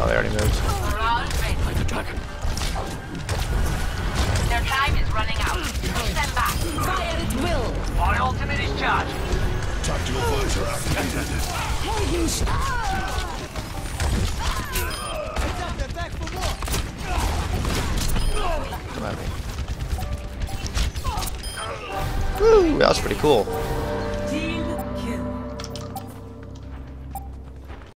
Oh, they already moved. Fight the dragon. Their time is running out. Push them back. Fire at will. My ultimate is charged. Tactical visor activated. Heavy shot. Come at me. Woo, that was pretty cool.